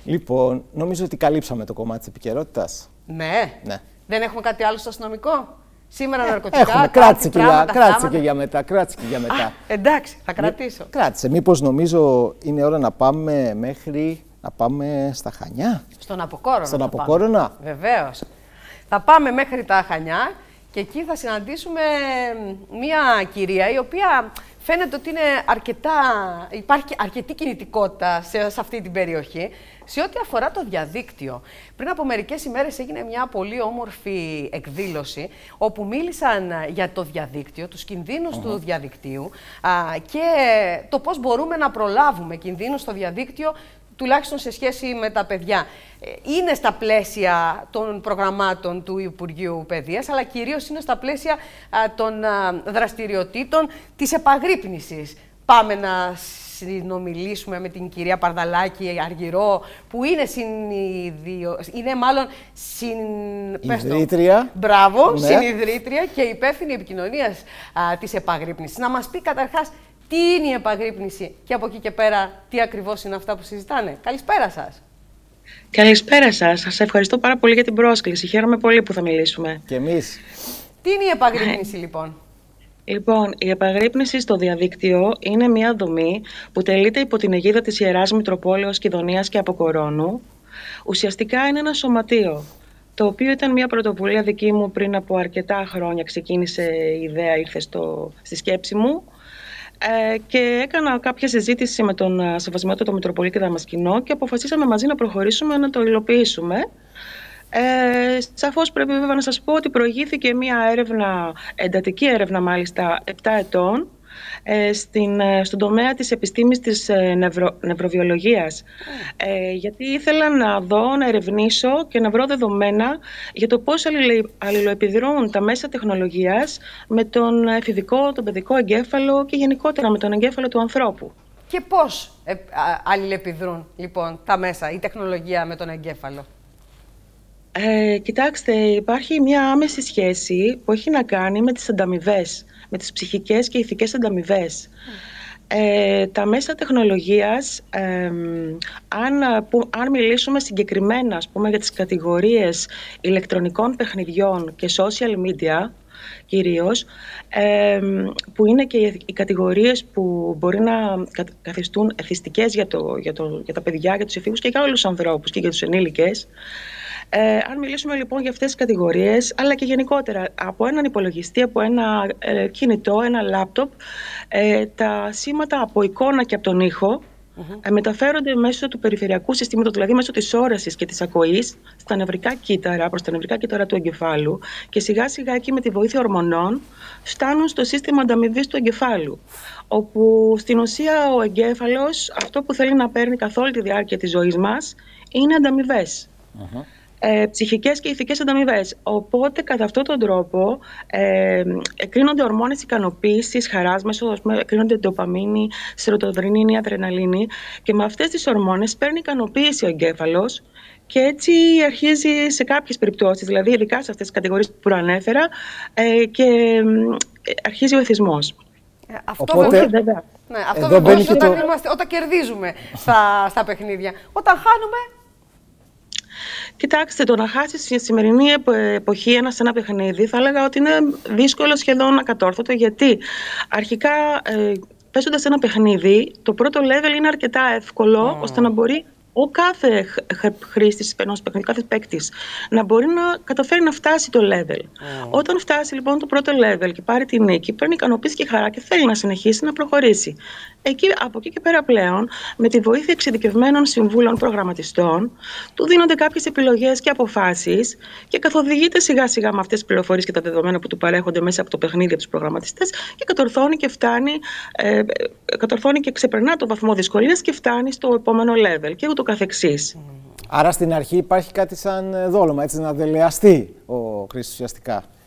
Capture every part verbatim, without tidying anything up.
Λοιπόν, νομίζω ότι καλύψαμε το κομμάτι της επικαιρότητας. Ναι. ναι. Δεν έχουμε κάτι άλλο στο αστυνομικό. Σήμερα ναρκωτικά. Έχουμε, κράτησε, και για, κράτησε και για μετά. Κράτησε και για μετά. Α, εντάξει, θα κρατήσω. Κράτησε. Μήπως νομίζω είναι ώρα να πάμε μέχρι. Να πάμε στα Χανιά. Στον Αποκόρονα. Στον Αποκόρονα. Βεβαίως. Θα πάμε μέχρι τα Χανιά και εκεί θα συναντήσουμε μία κυρία η οποία φαίνεται ότι είναι αρκετά, υπάρχει αρκετή κινητικότητα σε, σε αυτή την περιοχή σε ό,τι αφορά το διαδίκτυο. Πριν από μερικές ημέρες έγινε μια πολύ όμορφη εκδήλωση όπου μίλησαν για το διαδίκτυο, τους κινδύνους uh-huh. του διαδικτύου α, και το πώς μπορούμε να προλάβουμε κινδύνους στο διαδίκτυο, τουλάχιστον σε σχέση με τα παιδιά. Είναι στα πλαίσια των προγραμμάτων του Υπουργείου Παιδείας, αλλά κυρίως είναι στα πλαίσια α, των α, δραστηριοτήτων της επαγρύπνησης. Πάμε να συνομιλήσουμε με την κυρία Παρδαλάκη Αργυρό, που είναι συνειδιο... είναι μάλλον συν... Ιδρύτρια. Μπράβο, ναι. συνειδρύτρια και υπεύθυνη επικοινωνίας α, της επαγρύπνησης. Να μας πει καταρχάς τι είναι η επαγρύπνηση και από εκεί και πέρα τι ακριβώς είναι αυτά που συζητάνε. Καλησπέρα σας. Καλησπέρα σας. Σας ευχαριστώ πάρα πολύ για την πρόσκληση. Χαίρομαι πολύ που θα μιλήσουμε. Και εμείς. Τι είναι η επαγρύπνηση λοιπόν? Λοιπόν, η επαγρύπνηση στο διαδίκτυο είναι μια δομή που τελείται υπό την αιγίδα της Ιεράς Μητροπόλεως Κιδωνίας και Αποκορώνου. Ουσιαστικά είναι ένα σωματείο, το οποίο ήταν μια πρωτοβουλία δική μου πριν από αρκετά χρόνια. Ξεκίνησε η ιδέα, ήρθε στο, στη σκέψη μου. Ε, και έκανα κάποια συζήτηση με τον Σεβασμιότατο Μητροπολίτη Δαμασκηνό και αποφασίσαμε μαζί να προχωρήσουμε να το υλοποιήσουμε. Ε, σαφώς πρέπει βέβαια να σας πω ότι προηγήθηκε μια έρευνα, εντατική έρευνα μάλιστα, επτά ετών, ε, στην, στον τομέα της επιστήμης της νευρο, νευροβιολογίας. Ε, γιατί ήθελα να δω, να ερευνήσω και να βρω δεδομένα για το πώς αλληλοεπιδρούν τα μέσα τεχνολογίας με τον εφηβικό, τον παιδικό εγκέφαλο και γενικότερα με τον εγκέφαλο του ανθρώπου. Και πώς ε, αλληλεπιδρούν λοιπόν τα μέσα, η τεχνολογία με τον εγκέφαλο? Ε, κοιτάξτε, υπάρχει μια άμεση σχέση που έχει να κάνει με τις ανταμοιβές, με τις ψυχικές και ηθικές ανταμοιβές. Mm. Ε, τα μέσα τεχνολογίας, ε, αν, που, αν μιλήσουμε συγκεκριμένα ας πούμε, για τις κατηγορίες ηλεκτρονικών παιχνιδιών και social media κυρίως, ε, που είναι και οι κατηγορίες που μπορεί να καθιστούν εθιστικές για, το, για, το, για τα παιδιά, για τους εφήβους και για όλους τους ανθρώπους και για τους ενήλικες. Ε, αν μιλήσουμε λοιπόν για αυτές τις κατηγορίες, αλλά και γενικότερα από έναν υπολογιστή, από ένα ε, κινητό, ένα λάπτοπ, ε, τα σήματα από εικόνα και από τον ήχο mm-hmm. ε, μεταφέρονται μέσω του περιφερειακού συστήματος, δηλαδή μέσω της όρασης και της ακοής, στα νευρικά κύτταρα, προς τα νευρικά κύτταρα του εγκεφάλου και σιγά σιγά εκεί με τη βοήθεια ορμονών φτάνουν στο σύστημα ανταμοιβής του εγκεφάλου, όπου στην ουσία ο εγκέφαλος αυτό που θέλει να παίρνει καθ' όλη τη διάρκεια της ζωής μας είναι ανταμοιβές. Mm-hmm. Ε, ψυχικές και ηθικές ανταμοιβές. Οπότε, κατά αυτόν τον τρόπο, ε, εκρίνονται ορμόνες ικανοποίησης, χαράς, μέσω εκρίνονται ντοπαμίνη, σερωτοδρινίνη, αδρεναλίνη και με αυτές τις ορμόνες παίρνει ικανοποίηση ο εγκέφαλος και έτσι αρχίζει σε κάποιες περιπτώσεις, δηλαδή ειδικά σε αυτές τις κατηγορίες που προανέφερα, ε, και ε, αρχίζει ο εθισμός. Ε, αυτό Οπότε, βέβαια, ναι, αυτό βέβαια όταν, το... είμαστε, όταν κερδίζουμε στα, στα παιχνίδια. Όταν χάνουμε... Κοιτάξτε, το να χάσει στη σημερινή εποχή ένα σε ένα παιχνίδι θα έλεγα ότι είναι δύσκολο, σχεδόν ακατόρθωτο, γιατί αρχικά ε, παίζοντας ένα παιχνίδι το πρώτο level είναι αρκετά εύκολο mm. ώστε να μπορεί ο κάθε χρήστης ενός παιχνιδιού, κάθε παίκτης, να μπορεί να καταφέρει να φτάσει το level. Mm. Όταν φτάσει λοιπόν το πρώτο level και πάρει τη νίκη, παίρνει ικανοποίηση και χαρά και θέλει να συνεχίσει να προχωρήσει. Εκεί, από εκεί και πέρα πλέον, με τη βοήθεια εξειδικευμένων συμβούλων προγραμματιστών, του δίνονται κάποιες επιλογές και αποφάσεις και καθοδηγείται σιγά σιγά με αυτές τις πληροφορίες και τα δεδομένα που του παρέχονται μέσα από το παιχνίδι από τους προγραμματιστές και κατορθώνει και φτάνει, ε, κατορθώνει και ξεπερνά το βαθμό δυσκολίας και φτάνει στο επόμενο level και ούτω καθεξής. Άρα στην αρχή υπάρχει κάτι σαν δόλωμα, έτσι, να δελεαστεί ο χρήστης ουσιαστικά.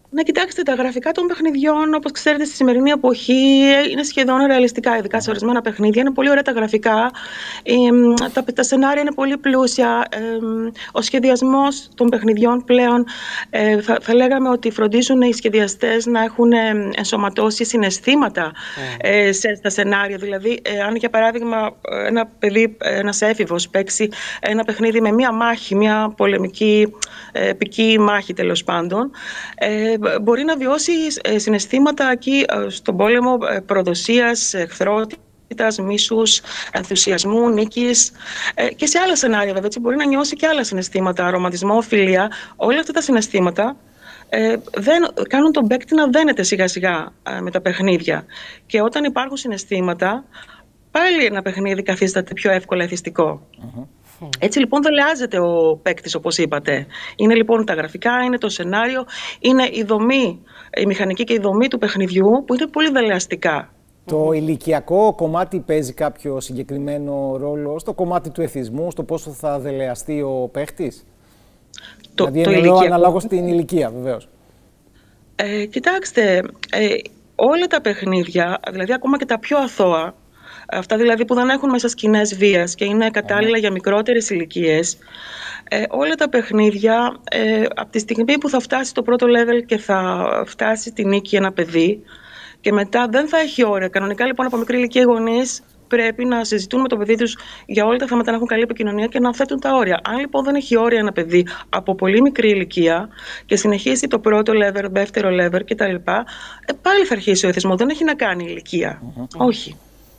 Να κοιτάξτε, τα γραφικά των παιχνιδιών, όπως ξέρετε, στη σημερινή εποχή είναι σχεδόν ρεαλιστικά, ειδικά σε ορισμένα παιχνίδια. Είναι πολύ ωραία τα γραφικά, ε, τα, τα σενάρια είναι πολύ πλούσια. Ε, ο σχεδιασμός των παιχνιδιών πλέον, ε, θα, θα λέγαμε ότι φροντίζουν οι σχεδιαστές να έχουν ενσωματώσει συναισθήματα mm. ε, σε, στα σενάρια. Δηλαδή, ε, αν για παράδειγμα ένα παιδί, ένας έφηβος παίξει ένα παιχνίδι με μία μάχη, μία πολεμική, ε, επική μάχη τέλος πάντων, ε, μπορεί να βιώσει συναισθήματα εκεί στον πόλεμο προδοσίας, εχθρότητας, μίσους, ενθουσιασμού, νίκης και σε άλλα σενάρια βέβαια. Έτσι, μπορεί να νιώσει και άλλα συναισθήματα, ρομαντισμό, φιλία. Όλα αυτά τα συναισθήματα ε, δεν, κάνουν τον παίκτη να δένεται σιγά σιγά ε, με τα παιχνίδια. Και όταν υπάρχουν συναισθήματα, πάλι ένα παιχνίδι καθίσταται πιο εύκολα εθιστικό. Mm-hmm. Έτσι λοιπόν δεν λεάζεται ο παίκτης, όπως είπατε. Είναι λοιπόν τα γραφικά, είναι το σενάριο, είναι η δομή, η μηχανική και η δομή του παιχνιδιού που είναι πολύ δελεαστικά. Το ηλικιακό κομμάτι παίζει κάποιο συγκεκριμένο ρόλο στο κομμάτι του εθισμού, στο πόσο θα δελεαστεί ο παίκτης? Το, δηλαδή το εννοώ αναλόγως στην ηλικία βεβαίως. Ε, κοιτάξτε, ε, όλα τα παιχνίδια, δηλαδή ακόμα και τα πιο αθώα, αυτά δηλαδή που δεν έχουν μέσα σκηνές βίας και είναι κατάλληλα για μικρότερες ηλικίες, ε, όλα τα παιχνίδια, ε, από τη στιγμή που θα φτάσει το πρώτο level και θα φτάσει στη νίκη ένα παιδί και μετά δεν θα έχει όρια. Κανονικά λοιπόν από μικρή ηλικία οι γονείς πρέπει να συζητούν με το παιδί τους για όλα τα θέματα, να έχουν καλή επικοινωνία και να θέτουν τα όρια. Αν λοιπόν δεν έχει όρια ένα παιδί από πολύ μικρή ηλικία και συνεχίσει το πρώτο level, δεύτερο level κτλ., ε, πάλι θα αρχίσει ο εθισμός. Δεν έχει να κάνει ηλικία. Mm-hmm. Όχι.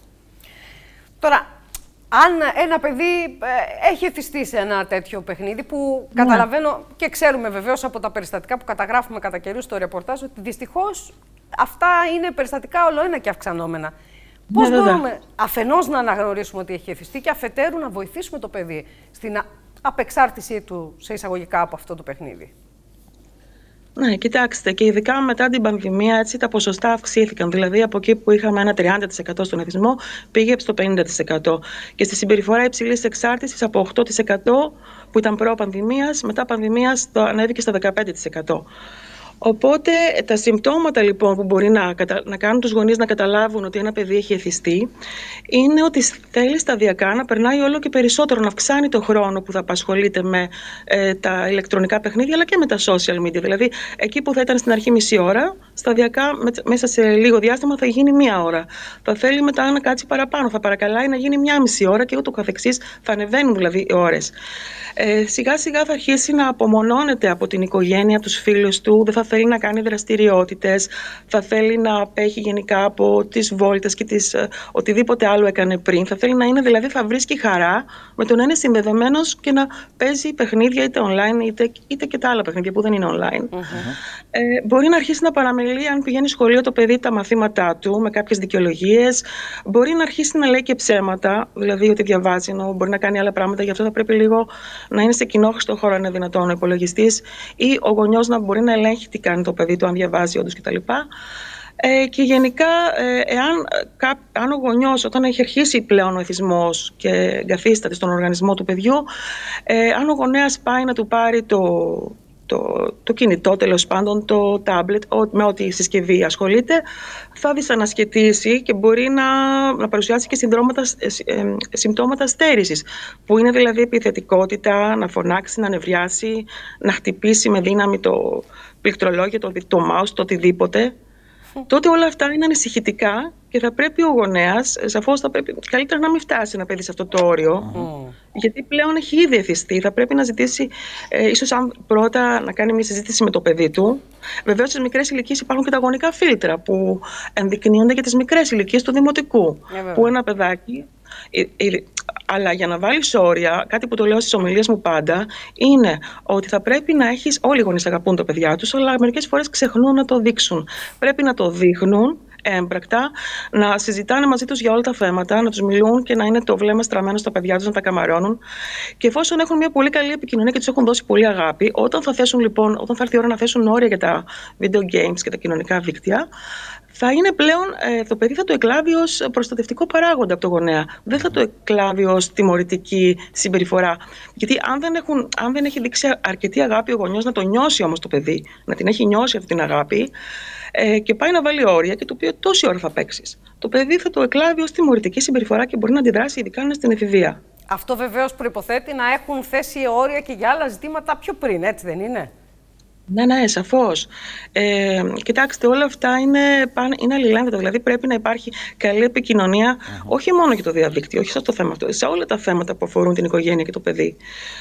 Τώρα, αν ένα παιδί ε, έχει εθιστεί σε ένα τέτοιο παιχνίδι που ναι. καταλαβαίνω και ξέρουμε βεβαίως από τα περιστατικά που καταγράφουμε κατά καιρούς στο ρεπορτάζ ότι δυστυχώς αυτά είναι περιστατικά ολοένα και αυξανόμενα. Πώς ναι, μπορούμε βέβαια. αφενός να αναγνωρίσουμε ότι έχει εθιστεί και αφετέρου να βοηθήσουμε το παιδί στην απεξάρτησή του σε εισαγωγικά από αυτό το παιχνίδι? Ναι, κοιτάξτε, και ειδικά μετά την πανδημία έτσι, τα ποσοστά αυξήθηκαν. Δηλαδή, από εκεί που είχαμε ένα τριάντα τοις εκατό στον εθισμό, πήγε στο πενήντα τοις εκατό. Και στη συμπεριφορά υψηλής εξάρτησης, από οκτώ τοις εκατό που ήταν προ-πανδημίας, μετά πανδημίας το ανέβηκε στο δεκαπέντε τοις εκατό. Οπότε τα συμπτώματα λοιπόν που μπορεί να, κατα... να κάνουν τους γονείς να καταλάβουν ότι ένα παιδί έχει εθιστεί είναι ότι θέλει σταδιακά να περνάει όλο και περισσότερο, να αυξάνει το χρόνο που θα απασχολείται με ε, τα ηλεκτρονικά παιχνίδια αλλά και με τα social media. Δηλαδή εκεί που θα ήταν στην αρχή μισή ώρα, σταδιακά με, μέσα σε λίγο διάστημα θα γίνει μία ώρα. Θα θέλει μετά να κάτσει παραπάνω, θα παρακαλάει να γίνει μία μισή ώρα και ούτω καθεξής, θα ανεβαίνουν δηλαδή οι ώρες. Ε, σιγά σιγά θα αρχίσει να απομονώνεται από την οικογένεια, από τους φίλους του, δεν θα θέλει να κάνει δραστηριότητες, θα θέλει να απέχει γενικά από τις βόλτες και τις, ε, οτιδήποτε άλλο έκανε πριν. Θα θέλει να είναι, δηλαδή θα βρίσκει χαρά με το να είναι συνδεδεμένος και να παίζει παιχνίδια είτε online είτε, είτε και τα άλλα παιχνίδια που δεν είναι online. Mm-hmm. Ε, μπορεί να αρχίσει να παραμελεί, αν πηγαίνει σχολείο το παιδί, τα μαθήματά του με κάποιες δικαιολογίες. Μπορεί να αρχίσει να λέει και ψέματα, δηλαδή ότι διαβάζει, ενώ μπορεί να κάνει άλλα πράγματα, γι' αυτό θα πρέπει λίγο να είναι σε κοινόχρηστο χώρο, αν είναι δυνατόν, ο υπολογιστής, ή ο γονιός να μπορεί να ελέγχει τι κάνει το παιδί του, αν διαβάζει όντως κτλ. Ε, και γενικά, ε, εάν κα, αν ο γονιός, όταν έχει αρχίσει πλέον ο εθισμός και εγκαθίσταται στον οργανισμό του παιδιού, ε, αν ο γονέας πάει να του πάρει το, το, το κινητό, τέλος πάντων, το τάμπλετ, με ό,τι συσκευή ασχολείται, θα δυσανασχετήσει και μπορεί να, να παρουσιάσει και ε, ε, συμπτώματα στέρησης, που είναι δηλαδή επιθετικότητα, να φωνάξει, να νευριάσει, να χτυπήσει με δύναμη το πληκτρολόγιο, το, το mouse, το οτιδήποτε. Τότε όλα αυτά είναι ανησυχητικά και θα πρέπει ο γονέας, σαφώς θα πρέπει καλύτερα να μην φτάσει ένα παιδί σε αυτό το όριο, mm. γιατί πλέον έχει ήδη εθιστεί. Θα πρέπει να ζητήσει, ε, ίσως αν πρώτα να κάνει μια συζήτηση με το παιδί του. Βεβαίως στις μικρές ηλικίες υπάρχουν και τα γονικά φίλτρα που ενδεικνύονται για τις μικρές ηλικίες του δημοτικού. Yeah, που ένα παιδάκι. Ε, ε, αλλά για να βάλεις όρια, κάτι που το λέω στις ομιλίες μου πάντα, είναι ότι θα πρέπει να έχεις. Όλοι οι γονείς αγαπούν τα παιδιά τους, αλλά μερικές φορές ξεχνούν να το δείξουν. Πρέπει να το δείχνουν έμπρακτα, να συζητάνε μαζί τους για όλα τα θέματα, να τους μιλούν και να είναι το βλέμμα στραμμένο στα παιδιά τους, να τα καμαρώνουν. Και εφόσον έχουν μια πολύ καλή επικοινωνία και τους έχουν δώσει πολύ αγάπη, όταν θα θέσουν λοιπόν, όταν θα έρθει η ώρα να θέσουν όρια για τα video games και τα κοινωνικά δίκτυα, θα είναι πλέον, ε, το παιδί θα το εκλάβει ως προστατευτικό παράγοντα από το γονέα. Δεν θα το εκλάβει ως τιμωρητική συμπεριφορά. Γιατί αν δεν, έχουν, αν δεν έχει δείξει αρκετή αγάπη ο γονιός, να το νιώσει όμως το παιδί, να την έχει νιώσει αυτή την αγάπη, ε, και πάει να βάλει όρια και το πει τόση ώρα θα παίξεις, το παιδί θα το εκλάβει ως τιμωρητική συμπεριφορά και μπορεί να αντιδράσει, ειδικά είναι στην εφηβεία. Αυτό βεβαίως προϋποθέτει να έχουν θέσει όρια και για άλλα ζητήματα πιο πριν, έτσι δεν είναι? Ναι, ναι, σαφώς. Ε, κοιτάξτε, όλα αυτά είναι, είναι αλληλένδετα. Δηλαδή, πρέπει να υπάρχει καλή επικοινωνία, uh-huh. όχι μόνο για το διαδίκτυο, όχι σε το θέμα αυτό, σε όλα τα θέματα που αφορούν την οικογένεια και το παιδί.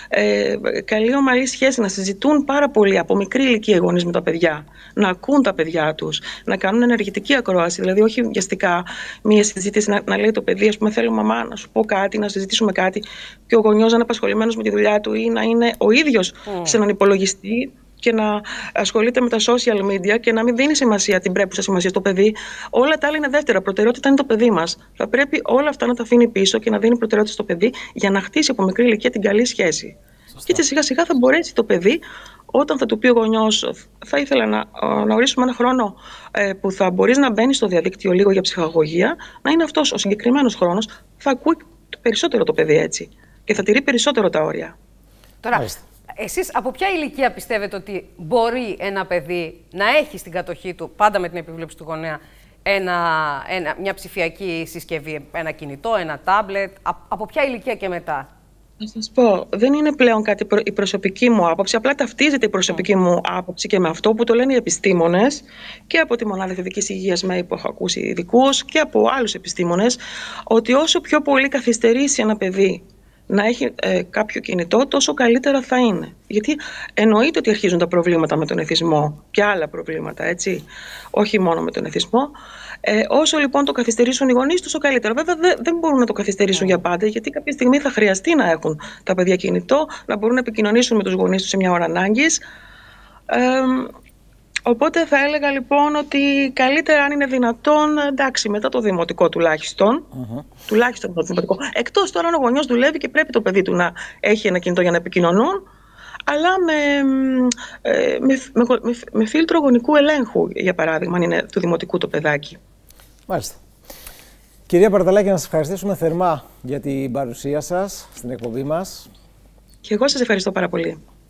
Ε, καλή ομαλή σχέση, να συζητούν πάρα πολύ από μικρή ηλικία οι γονείς με τα παιδιά, να ακούν τα παιδιά τους, να κάνουν ενεργητική ακρόαση. Δηλαδή, όχι βιαστικά μία συζήτηση να, να λέει το παιδί, ας πούμε, θέλω μαμά να σου πω κάτι, να συζητήσουμε κάτι, και ο γονιός να είναι απασχολημένος με τη δουλειά του ή να είναι ο ίδιος uh-huh. σε έναν υπολογιστή και να ασχολείται με τα social media και να μην δίνει σημασία, την πρέπουσα σημασία στο παιδί. Όλα τα άλλα είναι δεύτερα. Προτεραιότητα είναι το παιδί μας. Θα πρέπει όλα αυτά να τα αφήνει πίσω και να δίνει προτεραιότητα στο παιδί για να χτίσει από μικρή ηλικία την καλή σχέση. Σωστά. Και έτσι σιγά σιγά θα μπορέσει το παιδί, όταν θα του πει ο γονιός, θα ήθελα να, να ορίσουμε ένα χρόνο ε, που θα μπορείς να μπαίνεις στο διαδίκτυο λίγο για ψυχαγωγία, να είναι αυτός ο συγκεκριμένος χρόνος, θα ακούει περισσότερο το παιδί έτσι και θα τηρεί περισσότερο τα όρια. Τώρα, Μάλιστα. Εσείς από ποια ηλικία πιστεύετε ότι μπορεί ένα παιδί να έχει στην κατοχή του, πάντα με την επιβλέψη του γονέα, ένα, ένα, μια ψηφιακή συσκευή, ένα κινητό, ένα τάμπλετ, από ποια ηλικία και μετά? Να σας πω, δεν είναι πλέον κάτι προ, η προσωπική μου άποψη, απλά ταυτίζεται η προσωπική mm. μου άποψη και με αυτό που το λένε οι επιστήμονες και από τη Μονάδα Εφηβικής Υγείας ΜΕΗ που έχω ακούσει ειδικούς και από άλλους επιστήμονες, ότι όσο πιο πολύ καθυστερήσει ένα παιδί να έχει ε, κάποιο κινητό, τόσο καλύτερα θα είναι. Γιατί εννοείται ότι αρχίζουν τα προβλήματα με τον εθισμό και άλλα προβλήματα, έτσι, όχι μόνο με τον εθισμό. Ε, όσο λοιπόν το καθυστερήσουν οι γονείς, τόσο καλύτερα. Βέβαια δεν, δεν μπορούν να το καθυστερήσουν yeah. για πάντα, γιατί κάποια στιγμή θα χρειαστεί να έχουν τα παιδιά κινητό, να μπορούν να επικοινωνήσουν με τους γονείς τους σε μια ώρα ανάγκης. Ε, Οπότε θα έλεγα λοιπόν ότι καλύτερα, αν είναι δυνατόν, εντάξει, μετά το δημοτικό τουλάχιστον, uh-huh. τουλάχιστον το δημοτικό, εκτός τώρα αν ο γονιός δουλεύει και πρέπει το παιδί του να έχει ένα κινητό για να επικοινωνούν, αλλά με, με, με, με, με φίλτρο γονικού ελέγχου, για παράδειγμα, αν είναι του δημοτικού το παιδάκι. Μάλιστα. Κυρία Παρταλάκη, να σας ευχαριστήσουμε θερμά για την παρουσία σας στην εκπομπή μας. Και εγώ σας ευχαριστώ πάρα πολύ.